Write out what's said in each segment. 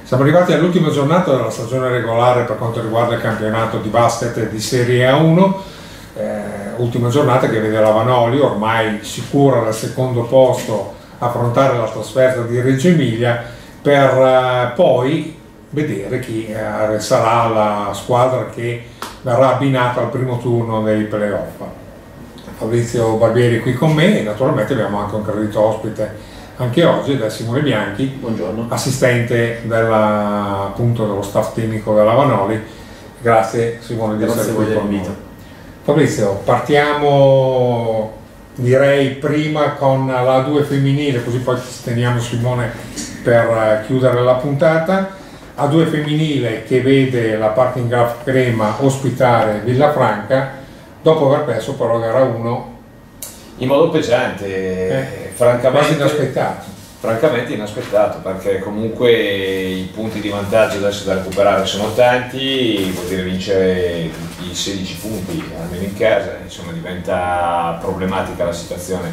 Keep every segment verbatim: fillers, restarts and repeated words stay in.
Siamo arrivati all'ultima giornata della stagione regolare per quanto riguarda il campionato di basket di Serie A uno, eh, ultima giornata che vede la Vanoli ormai sicura del secondo posto affrontare la trasferta di Reggio Emilia per eh, poi vedere chi eh, sarà la squadra che verrà abbinata al primo turno dei playoff. Fabrizio Barbieri è qui con me e naturalmente abbiamo anche un credito ospite anche oggi da Simone Bianchi, buongiorno, assistente della, appunto, dello staff tecnico della Vanoli. Grazie Simone di essere qui con noi. Fabrizio, partiamo direi prima con la A due femminile, così poi ci teniamo Simone per chiudere la puntata. A due femminile che vede la Parking Graph Crema ospitare Villafranca dopo aver perso però gara uno in modo pesante, eh, francamente quasi inaspettato. Francamente inaspettato, perché comunque i punti di vantaggio adesso da recuperare sono tanti, vuol dire vincere i sedici punti almeno in casa, insomma diventa problematica la situazione.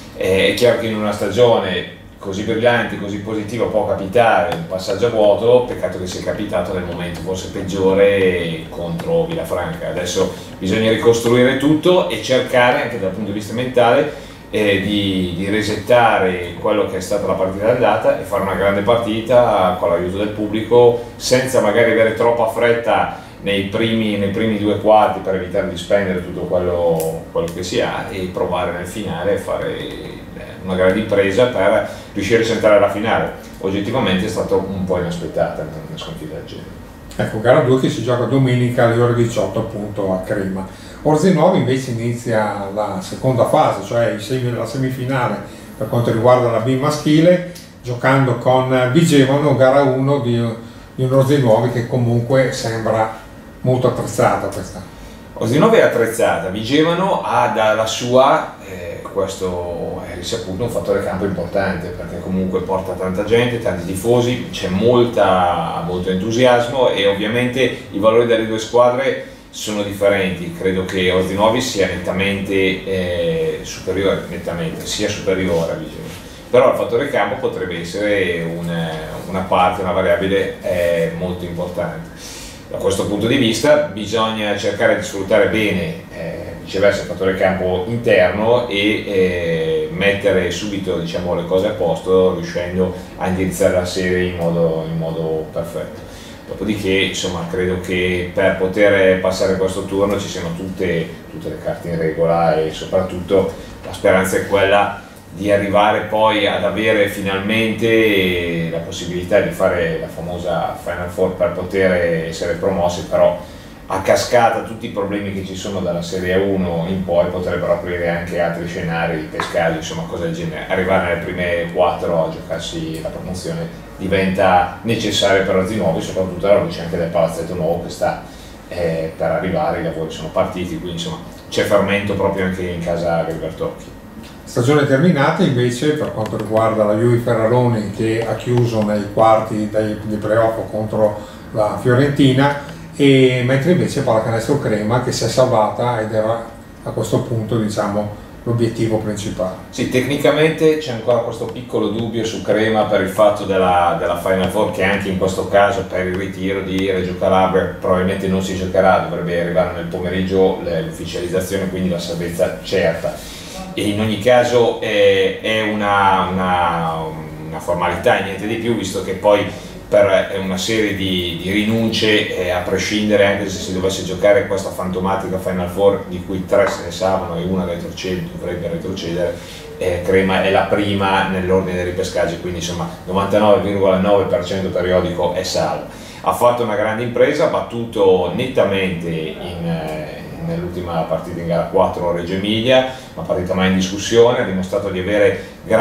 È chiaro che in una stagione così brillante, così positiva può capitare un passaggio a vuoto, peccato che sia capitato nel momento forse peggiore contro Villafranca. Adesso bisogna ricostruire tutto e cercare anche dal punto di vista mentale eh, di, di resettare quello che è stata la partita d'andata e fare una grande partita con l'aiuto del pubblico, senza magari avere troppa fretta nei primi, nei primi due quarti per evitare di spendere tutto quello, quello che si ha, e provare nel finale a fare una grande impresa per riuscire a centrare la finale. Oggettivamente è stato un po' inaspettata una sconfitta del genere. Ecco, gara due che si gioca domenica alle ore diciotto appunto a Crema. Orzinuovi invece inizia la seconda fase, cioè la semifinale per quanto riguarda la B maschile, giocando con Vigevano, gara uno di, di un Orzinuovi che comunque sembra molto attrezzata questa. Orzinuovi è attrezzata, Vigevano ha dalla sua, eh, questo è risaputo, un fattore campo importante, perché comunque porta tanta gente, tanti tifosi, c'è molta, molto entusiasmo e ovviamente i valori delle due squadre sono differenti. Credo che Orzinuovi sia nettamente eh, superiore, nettamente, sia superiore a Vigevano, però il fattore campo potrebbe essere una, una parte, una variabile eh, molto importante. Da questo punto di vista bisogna cercare di sfruttare bene eh, viceversa il fattore campo interno e eh, mettere subito, diciamo, le cose a posto, riuscendo a indirizzare la serie in modo, in modo perfetto. Dopodiché, insomma, credo che per poter passare questo turno ci siano tutte, tutte le carte in regola e soprattutto la speranza è quella di arrivare poi ad avere finalmente la possibilità di fare la famosa Final Four per poter essere promossi, però a cascata tutti i problemi che ci sono dalla Serie A uno in poi potrebbero aprire anche altri scenari di pescaggio, insomma cose del genere. Arrivare nelle prime quattro a giocarsi la promozione diventa necessario per Orzinuovi, soprattutto alla luce anche del palazzetto nuovo che sta eh, per arrivare, i lavori sono partiti, quindi insomma c'è fermento proprio anche in casa Grilbertocchi. Stagione terminata invece per quanto riguarda la Juve Ferraroni, che ha chiuso nei quarti dei, dei playoff contro la Fiorentina, e mentre invece Pallacanestro Crema che si è salvata ed era a questo punto, diciamo, l'obiettivo principale. Sì, tecnicamente c'è ancora questo piccolo dubbio su Crema per il fatto della, della Final Four, che anche in questo caso per il ritiro di Reggio Calabria probabilmente non si giocherà, dovrebbe arrivare nel pomeriggio l'ufficializzazione, quindi la salvezza certa. E in ogni caso eh, è una, una, una formalità e niente di più, visto che poi per una serie di, di rinunce, eh, a prescindere anche se si dovesse giocare questa fantomatica Final Four, di cui tre se ne salvano e una retrocede, dovrebbe retrocedere, eh, Crema è la prima nell'ordine dei ripescaggi, quindi insomma novantanove virgola nove per cento periodico è salvo. Ha fatto una grande impresa, ha battuto nettamente in eh, nell'ultima partita in gara quattro Reggio Emilia, una partita mai in discussione, ha dimostrato di avere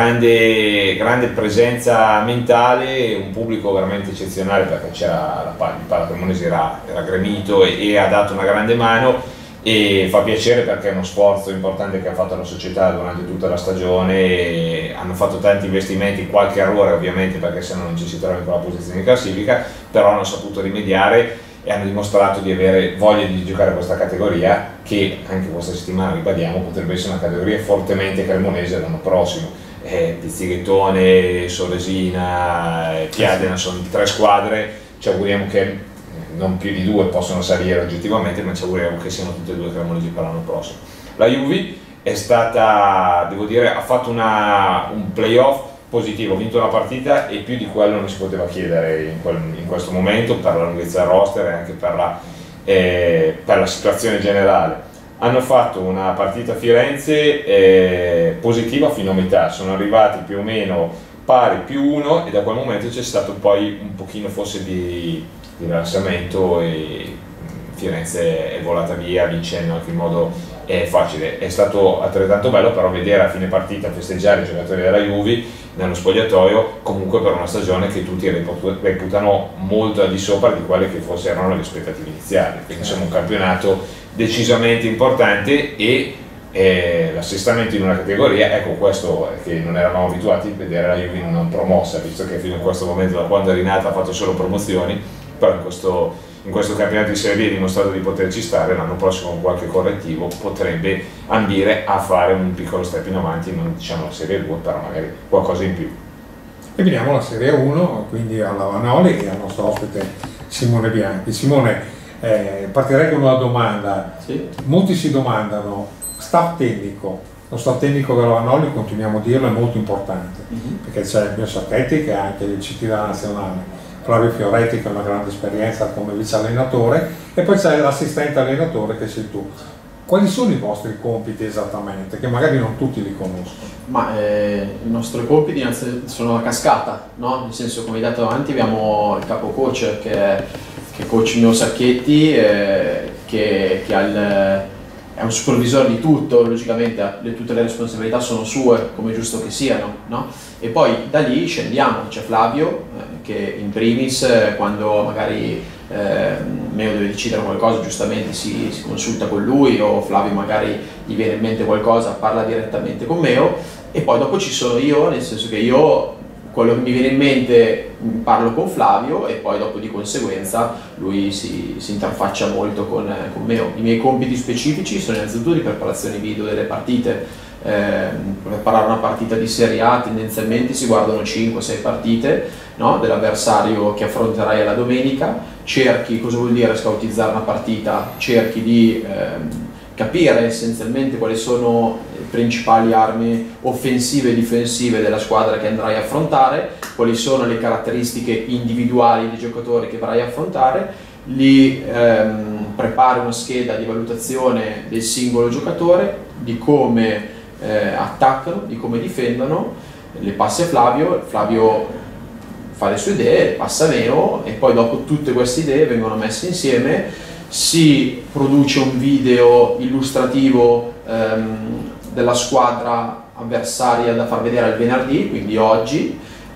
grande, grande presenza mentale, un pubblico veramente eccezionale, perché c'era il Pala Cremonese era, era gremito e, e ha dato una grande mano, e fa piacere perché è uno sforzo importante che ha fatto la società durante tutta la stagione. Hanno fatto tanti investimenti, qualche errore ovviamente perché se no non ci si trova in quella posizione di classifica, però hanno saputo rimediare e hanno dimostrato di avere voglia di giocare questa categoria, che anche questa settimana, ribadiamo, potrebbe essere una categoria fortemente cremonese l'anno prossimo. eh, Pizzighettone, Soresina, eh, Chiadena, sono tre squadre, ci auguriamo che non più di due possono salire oggettivamente, ma ci auguriamo che siano tutte e due cremonesi per l'anno prossimo. La Juve è stata, devo dire, ha fatto una, un playoff positivo, ha vinto una partita e più di quello non si poteva chiedere in, quel, in questo momento per la lunghezza del roster e anche per la, eh, per la situazione generale. Hanno fatto una partita a Firenze eh, positiva fino a metà, sono arrivati più o meno pari più uno e da quel momento c'è stato poi un pochino forse di, di rilassamento e Firenze è volata via vincendo anche in modo eh, facile. È stato altrettanto bello però vedere a fine partita festeggiare i giocatori della Juve nello spogliatoio, comunque per una stagione che tutti reputano molto al di sopra di quelle che forse erano le aspettative iniziali, quindi insomma un campionato decisamente importante e eh, l'assestamento in una categoria, ecco questo che non eravamo abituati a vedere la Juve non promossa, visto che fino a questo momento da quando è rinata ha fatto solo promozioni, però in questo, in questo campionato di Serie B ha dimostrato di poterci stare, l'anno prossimo con qualche correttivo potrebbe ambire a fare un piccolo step in avanti, non diciamo la Serie due, però magari qualcosa in più. E veniamo alla Serie uno, quindi alla Vanoli e al nostro ospite Simone Bianchi. Simone, Eh, partirei con una domanda. Sì. Molti si domandano, staff tecnico, lo staff tecnico della Vanoli, continuiamo a dirlo, è molto importante, mm-hmm. perché c'è il mio Sacchetti che è anche il C T della nazionale, Flavio Fioretti che ha una grande esperienza come vice allenatore e poi c'è l'assistente allenatore che sei tu. Quali sono i vostri compiti esattamente? Che magari non tutti li conoscono. Ma eh, i nostri compiti sono a cascata, no? Nel senso, come hai detto avanti, abbiamo il capo coach che è che coach Mio Sacchetti, eh, che, che ha il, è un supervisore di tutto, logicamente le, tutte le responsabilità sono sue, come è giusto che siano, no? E poi da lì scendiamo, c'è Flavio, eh, che in primis, eh, quando magari eh, Meo deve decidere qualcosa, giustamente si, si consulta con lui, o Flavio magari gli viene in mente qualcosa, parla direttamente con Meo, e poi dopo ci sono io, nel senso che io quello che mi viene in mente parlo con Flavio e poi dopo di conseguenza lui si, si interfaccia molto con, con me. I miei compiti specifici sono innanzitutto di preparazione video delle partite. Eh, per preparare una partita di Serie A tendenzialmente si guardano cinque sei partite, no? Dell'avversario che affronterai alla domenica, cerchi, cosa vuol dire scoutizzare una partita? Cerchi di ehm, capire essenzialmente quali sono le principali armi offensive e difensive della squadra che andrai a affrontare, quali sono le caratteristiche individuali dei giocatori che avrai a affrontare, li ehm, prepari una scheda di valutazione del singolo giocatore, di come eh, attaccano, di come difendono, le passi a Flavio, Flavio fa le sue idee, le passa a Neo e poi dopo tutte queste idee vengono messe insieme. Si produce un video illustrativo ehm, della squadra avversaria da far vedere al venerdì, quindi oggi,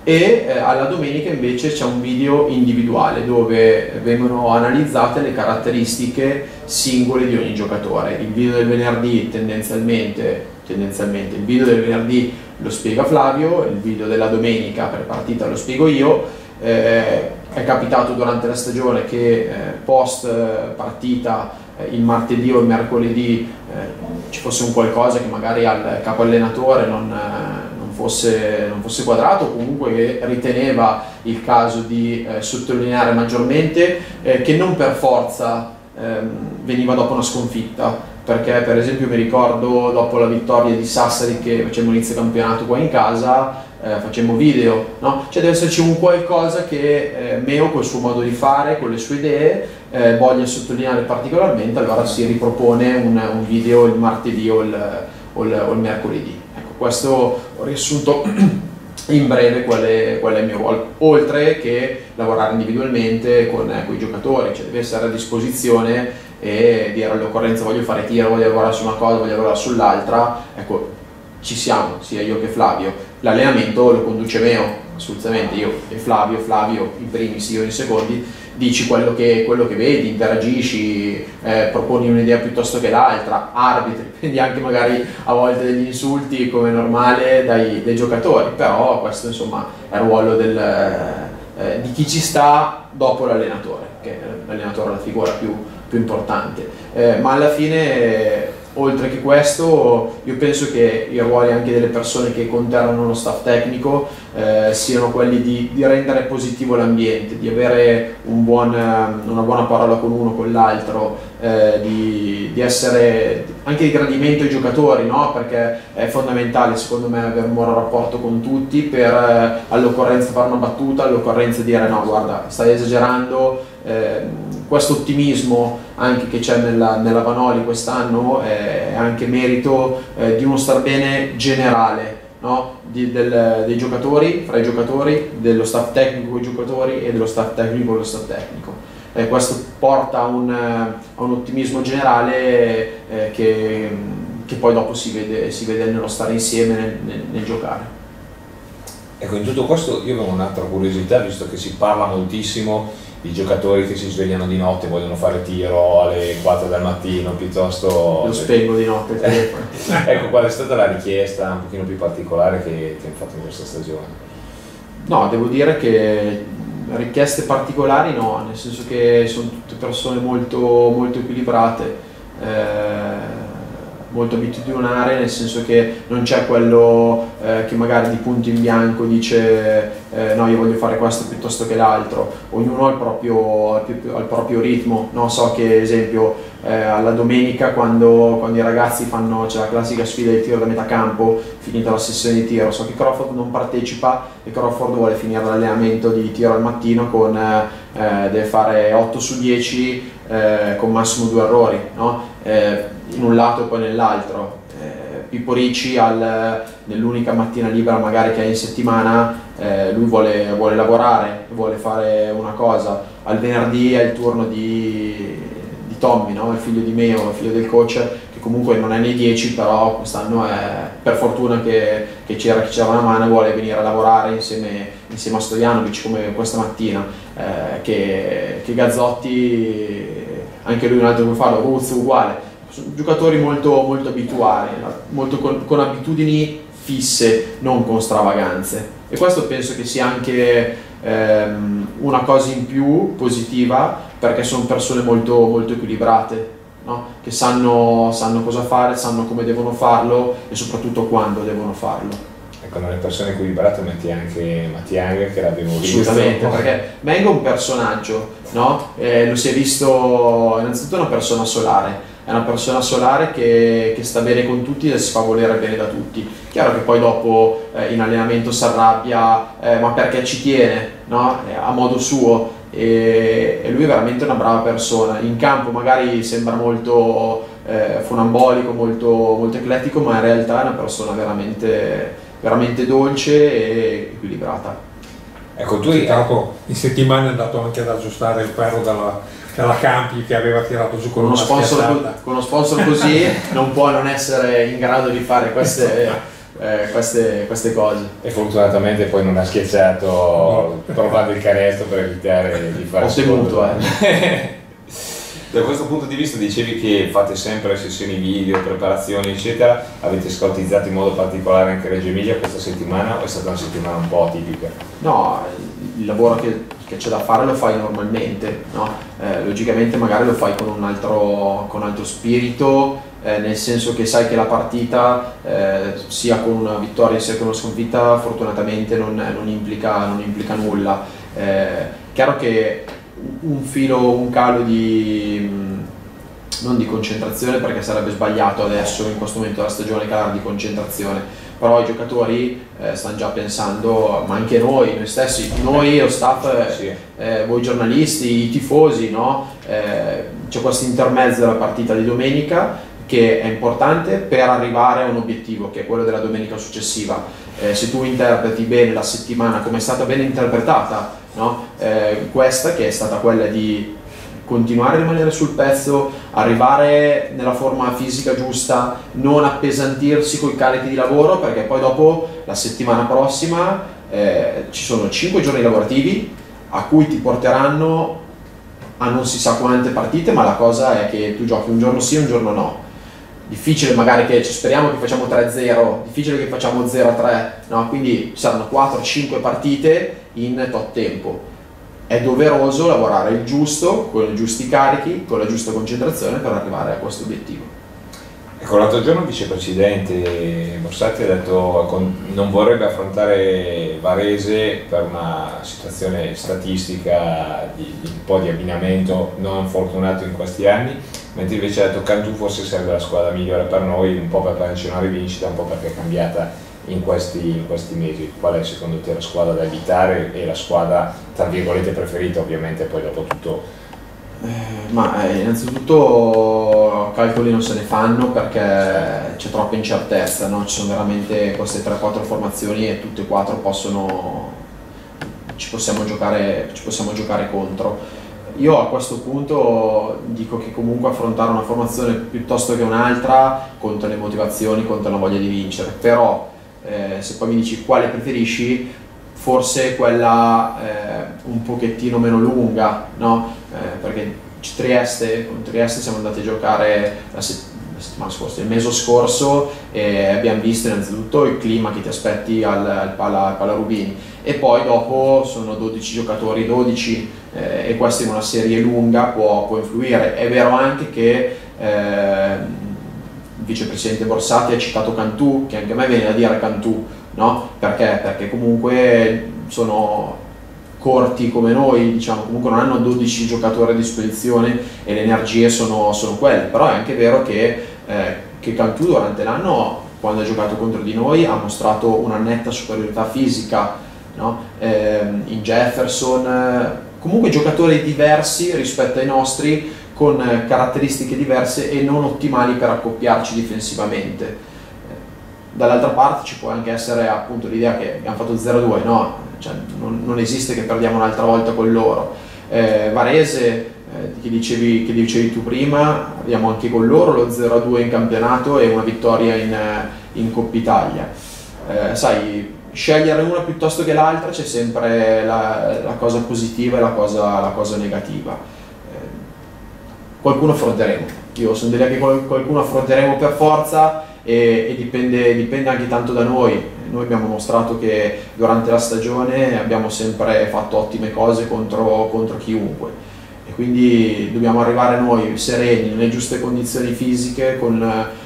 e eh, alla domenica invece c'è un video individuale dove vengono analizzate le caratteristiche singole di ogni giocatore. Il video del venerdì tendenzialmente, tendenzialmente il video del venerdì lo spiega Flavio, il video della domenica per partita lo spiego io. Eh, è capitato durante la stagione che eh, post partita eh, il martedì o il mercoledì eh, ci fosse un qualcosa che magari al capo allenatore non, eh, non, fosse, non fosse quadrato, o comunque che riteneva il caso di eh, sottolineare maggiormente eh, che non per forza ehm, veniva dopo una sconfitta, perché per esempio mi ricordo dopo la vittoria di Sassari che facemmo inizio campionato qua in casa, Eh, facemmo video, no? Cioè deve esserci un qualcosa che eh, Meo col suo modo di fare, con le sue idee, eh, voglia sottolineare particolarmente, allora si ripropone un, un video il martedì o il, o il, o il mercoledì. Ecco, questo ho riassunto in breve qual è, qual è il mio ruolo, oltre che lavorare individualmente con, eh, con i giocatori, cioè deve essere a disposizione e dire all'occorrenza voglio fare tiro, voglio lavorare su una cosa, voglio lavorare sull'altra, ecco, ci siamo, sia io che Flavio. L'allenamento lo conduce Meo, assolutamente, io e Flavio, Flavio in primis, io in secondi, dici quello che, quello che vedi, interagisci, eh, proponi un'idea piuttosto che l'altra, arbitri, prendi anche magari a volte degli insulti come normale dai, dai giocatori, però questo insomma è il ruolo del, eh, di chi ci sta dopo l'allenatore, che l'allenatore è la figura più, più importante, eh, ma alla fine oltre che questo, io penso che i ruoli anche delle persone che conterrano lo staff tecnico eh, siano quelli di, di rendere positivo l'ambiente, di avere un buon, una buona parola con uno, con l'altro, eh, di, di essere anche di gradimento ai giocatori, no? Perché è fondamentale secondo me avere un buon rapporto con tutti per eh, all'occorrenza fare una battuta, all'occorrenza dire no guarda stai esagerando, eh, questo ottimismo anche che c'è nella, nella Vanoli quest'anno è anche merito eh, di uno star bene generale, no? di, del, dei giocatori, fra i giocatori, dello staff tecnico con i giocatori e dello staff tecnico con lo staff tecnico. Eh, questo porta a un, a un ottimismo generale eh, che, che poi dopo si vede, si vede nello stare insieme, nel, nel, nel giocare. Ecco, in tutto questo io avevo un'altra curiosità, visto che si parla moltissimo di giocatori che si svegliano di notte, vogliono fare tiro alle quattro del mattino, piuttosto... Lo spengo di notte il telefono. Ecco, qual è stata la richiesta un pochino più particolare che ti hanno fatto in questa stagione? No, devo dire che richieste particolari no, nel senso che sono tutte persone molto, molto equilibrate, eh, molto abitudinarie, nel senso che non c'è quello eh, che magari di punto in bianco dice eh, no io voglio fare questo piuttosto che l'altro, ognuno ha il proprio, ha il proprio ritmo, no? So che esempio eh, alla domenica quando, quando i ragazzi fanno, c'è la classica sfida di tiro da metà campo, finita la sessione di tiro, so che Crawford non partecipa e Crawford vuole finire l'allenamento di tiro al mattino con eh, deve fare otto su dieci eh, con massimo due errori, no? eh, in un lato e poi nell'altro. eh, Pippo Ricci nell'unica mattina libera magari che ha in settimana eh, lui vuole, vuole lavorare, vuole fare una cosa, al venerdì è il turno di, di Tommy, no? Il figlio di Meo, il figlio del coach, che comunque non è nei dieci, però quest'anno è per fortuna che, che c'era chi c'era una mano e vuole venire a lavorare insieme, insieme a Stojanovic come questa mattina, eh, che, che Gazzotti, anche lui un altro come farlo, Ruzzo uguale, sono giocatori molto, molto abituali, molto con, con abitudini fisse, non con stravaganze, e questo penso che sia anche ehm, una cosa in più positiva, perché sono persone molto, molto equilibrate, no? Che sanno, sanno cosa fare, sanno come devono farlo e soprattutto quando devono farlo. Ecco, nelle persone equilibrate metti anche Matiang, che l'abbiamo visto. Assolutamente, perché Mengo è un personaggio, no? Eh, lo si è visto innanzitutto una persona solare, è una persona solare che, che sta bene con tutti e si fa volere bene da tutti. Chiaro che poi dopo eh, in allenamento si arrabbia, eh, ma perché ci tiene, no? eh, a modo suo, e, e lui è veramente una brava persona. In campo magari sembra molto eh, funambolico, molto, molto eclettico, ma in realtà è una persona veramente, veramente dolce e equilibrata. Ecco, tu hai in settimana è andato anche ad aggiustare il ferro della, della Campi che aveva tirato giù con, con uno una sponsor, con uno sponsor così non può non essere in grado di fare queste, eh, queste, queste cose. E fortunatamente poi non ha schiacciato no. provando il canestro per evitare di fare ho temuto, eh. Da questo punto di vista dicevi che fate sempre sessioni video, preparazioni eccetera, avete scoutizzato in modo particolare anche Reggio Emilia questa settimana o è stata una settimana un po' atipica? No, il lavoro che, che c'è da fare lo fai normalmente, no? eh, logicamente magari lo fai con un altro, con un altro spirito, eh, nel senso che sai che la partita eh, sia con una vittoria sia con una sconfitta fortunatamente non, non, implica, non implica nulla. Eh, chiaro che un filo, un calo di, non di concentrazione, perché sarebbe sbagliato adesso in questo momento della stagione calare di concentrazione, però i giocatori eh, stanno già pensando, ma anche noi, noi stessi, noi lo staff, sì. eh, voi giornalisti, i tifosi, no? eh, c'è questo intermezzo della partita di domenica che è importante per arrivare a un obiettivo che è quello della domenica successiva. Eh, se tu interpreti bene la settimana come è stata ben interpretata, no? eh, questa che è stata quella di continuare a rimanere sul pezzo, arrivare nella forma fisica giusta, non appesantirsi con i carichi di lavoro, perché poi dopo la settimana prossima eh, ci sono cinque giorni lavorativi a cui ti porteranno a non si sa quante partite, ma la cosa è che tu giochi un giorno sì e un giorno no. Difficile magari che speriamo che facciamo tre a zero, difficile che facciamo zero a tre, no? Quindi saranno quattro cinque partite in tot tempo. È doveroso lavorare il giusto, con i giusti carichi, con la giusta concentrazione per arrivare a questo obiettivo. Ecco, l'altro giorno il vicepresidente Borsatti ha detto che non vorrebbe affrontare Varese per una situazione statistica di, di un po' di abbinamento non fortunato in questi anni, mentre invece ha detto che Cantù forse sarebbe la squadra migliore per noi, un po' per prenderci una rivincita, un po' perché è cambiata in questi, in questi mesi. Qual è secondo te la squadra da evitare e la squadra tra virgolette preferita? Ovviamente poi dopo tutto. Eh, ma eh, innanzitutto calcoli non se ne fanno perché c'è troppa incertezza, no? Ci sono veramente queste tre quattro formazioni e tutte e quattro possono, ci possiamo giocare, ci possiamo giocare contro. Io a questo punto dico che comunque affrontare una formazione piuttosto che un'altra conta le motivazioni, conta la voglia di vincere, però eh, se poi mi dici quale preferisci, forse quella eh, un pochettino meno lunga, no? Eh, perché Trieste, con Trieste siamo andati a giocare la, set- la settimana scorsa, il mese scorso, e abbiamo visto innanzitutto il clima che ti aspetti al, al Pala, Pala Rubini, e poi dopo sono dodici giocatori, dodici, eh, e questa in una serie lunga può, può influire. È vero anche che eh, il vicepresidente Borsatti ha citato Cantù, che anche a me viene da dire Cantù, no? Perché? Perché comunque sono corti come noi, diciamo, comunque non hanno dodici giocatori a disposizione e le energie sono, sono quelle, però è anche vero che, eh, che Cantù durante l'anno, quando ha giocato contro di noi, ha mostrato una netta superiorità fisica, no? eh, in Jefferson, eh, comunque giocatori diversi rispetto ai nostri, con eh, caratteristiche diverse e non ottimali per accoppiarci difensivamente. Dall'altra parte ci può anche essere appunto l'idea che abbiamo fatto zero a due, no? Cioè, non, non esiste che perdiamo un'altra volta con loro. Eh, Varese, eh, che, dicevi, che dicevi tu prima, abbiamo anche con loro lo zero a due in campionato e una vittoria in, in Coppa Italia. Eh, sai, scegliere una piuttosto che l'altra c'è sempre la, la cosa positiva e la cosa, la cosa negativa. Eh, qualcuno affronteremo, io sono dell'idea che qualcuno affronteremo per forza, e, e dipende, dipende anche tanto da noi. Noi abbiamo mostrato che durante la stagione abbiamo sempre fatto ottime cose contro, contro chiunque, e quindi dobbiamo arrivare noi sereni, nelle giuste condizioni fisiche, con,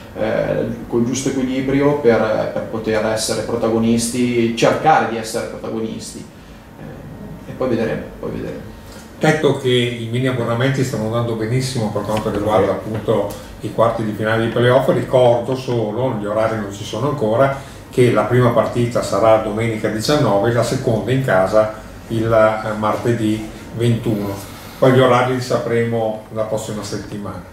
eh, col giusto equilibrio per, per poter essere protagonisti, cercare di essere protagonisti, eh, e poi vedremo, poi vedremo. Detto che i mini abbonamenti stanno andando benissimo per quanto riguarda appunto i quarti di finale di playoff, ricordo solo, gli orari non ci sono ancora, che la prima partita sarà domenica diciannove, la seconda in casa il eh, martedì ventuno. Poi gli orari li sapremo la prossima settimana.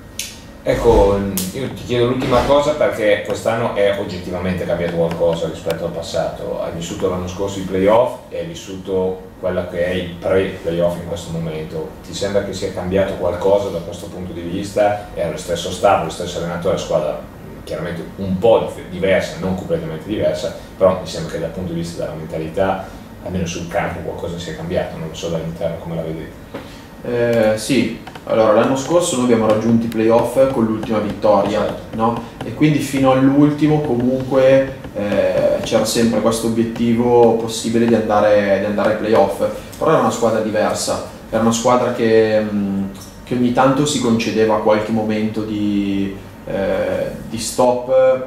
Ecco, io ti chiedo l'ultima cosa perché quest'anno è oggettivamente cambiato qualcosa rispetto al passato. Hai vissuto l'anno scorso i playoff e hai vissuto quella che è il pre-playoff in questo momento. Ti sembra che sia cambiato qualcosa da questo punto di vista? È lo stesso staff, lo stesso allenatore, la squadra chiaramente un po' diversa, non completamente diversa, però mi sembra che dal punto di vista della mentalità, almeno sul campo, qualcosa sia cambiato, non lo so dall'interno come la vedete. Eh, sì, allora l'anno scorso noi abbiamo raggiunto i playoff con l'ultima vittoria, no? E quindi fino all'ultimo comunque eh, c'era sempre questo obiettivo possibile di andare, di andare ai playoff, però era una squadra diversa, era una squadra che, mh, che ogni tanto si concedeva qualche momento di, eh, di stop,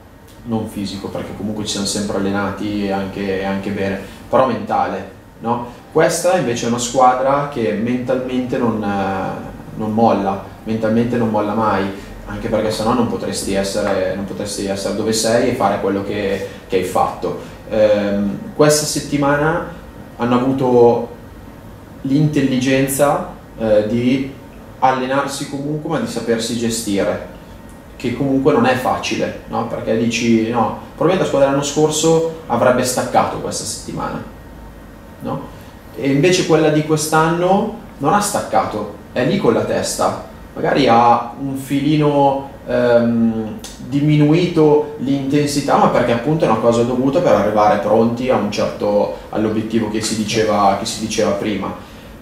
non fisico perché comunque ci siamo sempre allenati e anche, anche bene, però mentale, no? Questa invece è una squadra che mentalmente non, non molla, mentalmente non molla mai, anche perché sennò non potresti essere, non potresti essere dove sei e fare quello che, che hai fatto. Ehm, questa settimana hanno avuto l'intelligenza eh, di allenarsi comunque, ma di sapersi gestire, che comunque non è facile, no? Perché dici, no, probabilmente la squadra dell'anno scorso avrebbe staccato questa settimana, no? E invece quella di quest'anno non ha staccato, è lì con la testa, magari ha un filino ehm, diminuito l'intensità, ma perché appunto è una cosa dovuta per arrivare pronti a un certo, all'obiettivo che si diceva, che si diceva prima.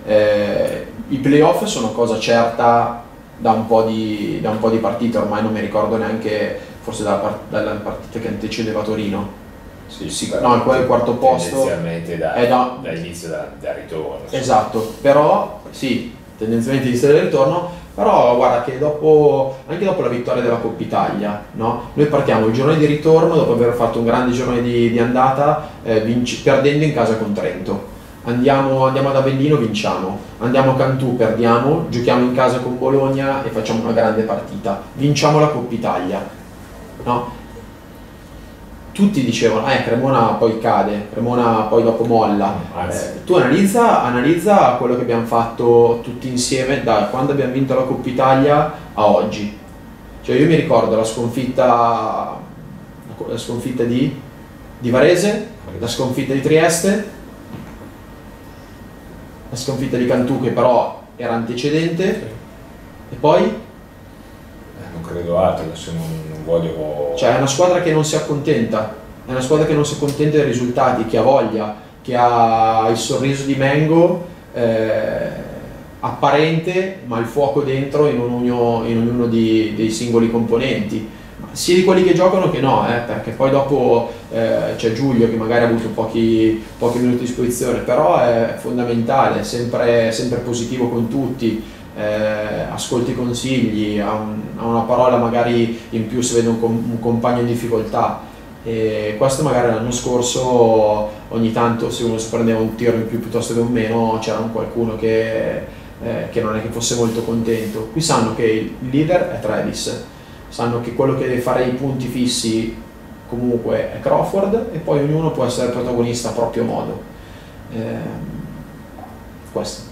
Eh, i playoff sono cosa certa da un po' di, da un po' di partite, ormai non mi ricordo neanche, forse dalla, part- dalla partita che antecedeva Torino. Sì, sì, no, il quarto posto tendenzialmente da, è da, dall'inizio da, da ritorno. Esatto, però sì, tendenzialmente inizio del ritorno, Però guarda che dopo, anche dopo la vittoria della Coppa Italia, no? Noi partiamo il giorno di ritorno, dopo aver fatto un grande giorno di, di andata, eh, vinci, perdendo in casa con Trento. Andiamo, andiamo ad Avellino, vinciamo. Andiamo a Cantù, perdiamo, giochiamo in casa con Bologna e facciamo una grande partita. Vinciamo la Coppa Italia, no? Tutti dicevano, eh, Cremona poi cade, Cremona poi dopo molla. Eh, tu analizza, analizza quello che abbiamo fatto tutti insieme da quando abbiamo vinto la Coppa Italia a oggi. Cioè io mi ricordo la sconfitta, la sconfitta di, di Varese, la sconfitta di Trieste, la sconfitta di Cantù che però era antecedente, e poi? Eh, non credo altro, adesso non, non voglio... Cioè è una squadra che non si accontenta, è una squadra che non si accontenta dei risultati, che ha voglia, che ha il sorriso di Mengo, eh, apparente, ma il fuoco dentro in ognuno, in ognuno di, dei singoli componenti. Sia di quelli che giocano che no, eh, perché poi dopo eh, c'è Giulio che magari ha avuto pochi, pochi minuti a disposizione, però è fondamentale, sempre, sempre positivo con tutti, eh, ascolta i consigli, ha, un, ha una parola magari in più se vede un, un compagno in difficoltà. E questo magari l'anno scorso ogni tanto se uno si prendeva un tiro in più piuttosto che un meno c'era un qualcuno che, eh, che non è che fosse molto contento. Qui sanno che il leader è Travis, sanno che quello che deve fare i punti fissi comunque è Crawford e poi ognuno può essere protagonista a proprio modo. Eh, questo.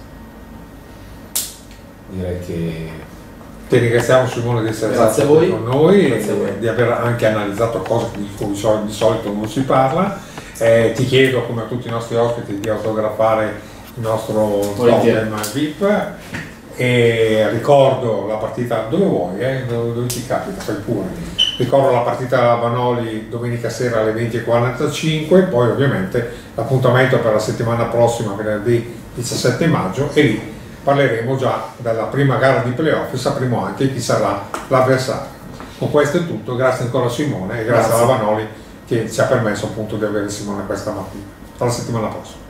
Direi che... Ti ringraziamo Simone di essere Grazie stato a voi. con noi, Grazie a voi. di aver anche analizzato cose di cui di solito non si parla. Eh, ti chiedo, come a tutti i nostri ospiti, di autografare il nostro totem V I P. E ricordo la partita dove vuoi, eh? dove, dove ti capita, fai pure. Ricordo la partita Vanoli domenica sera alle venti e quarantacinque, poi ovviamente l'appuntamento per la settimana prossima, venerdì diciassette maggio, e lì parleremo già della prima gara di playoff e sapremo anche chi sarà l'avversario. Con questo è tutto, grazie ancora a Simone e grazie, grazie alla Vanoli che ci ha permesso appunto di avere Simone questa mattina. Alla settimana prossima.